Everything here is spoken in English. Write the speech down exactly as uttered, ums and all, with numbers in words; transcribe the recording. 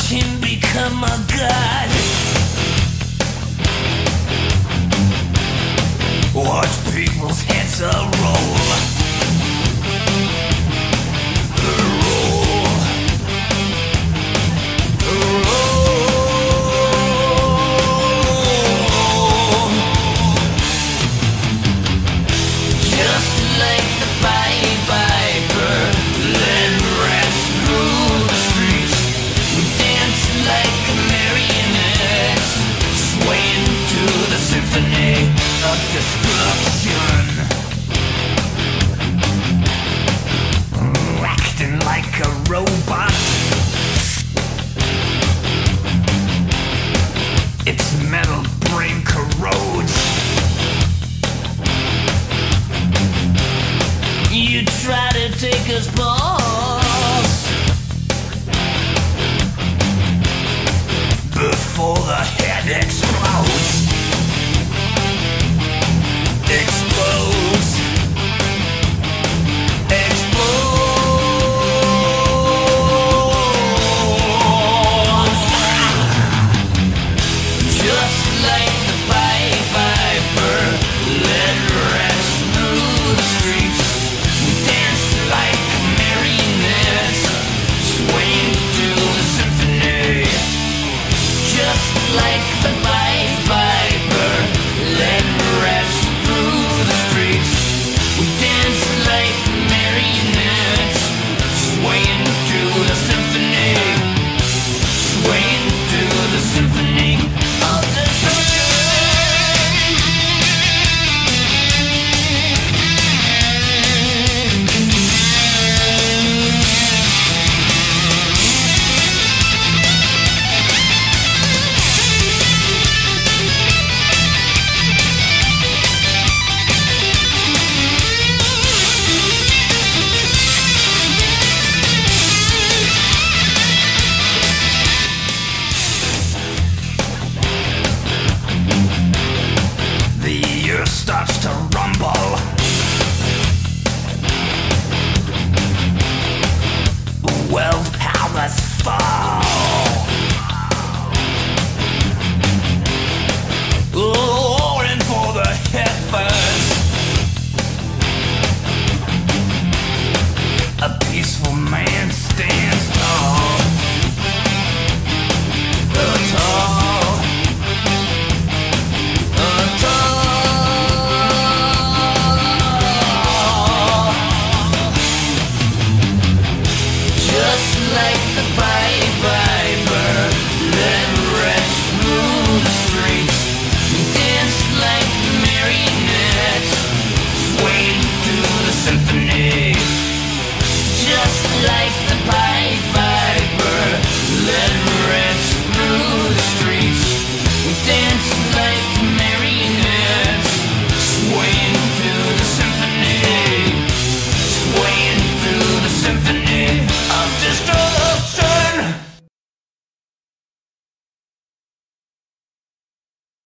him become a god. Watch people's heads a roll. Roll. Roll. Just like the Pied Piper, led rats through the streets. We dance like marionettes, swaying to the symphony of destruction. Acting like a robot. Its metal brain corrodes. You try to take us balls before the head explodes. Explodes. Explodes. Just like the Pied Piper, led rats through the streets. We dance like marionettes, swaying to the symphony. Just like the Pied Piper, led rats through the streets. We dance like marionettes, swaying to the symphony, swaying to the symphony of destruction. The earth starts to rumble. World powers fall. Roaring for the heavens. A peaceful man stands tall. Tall. Just like the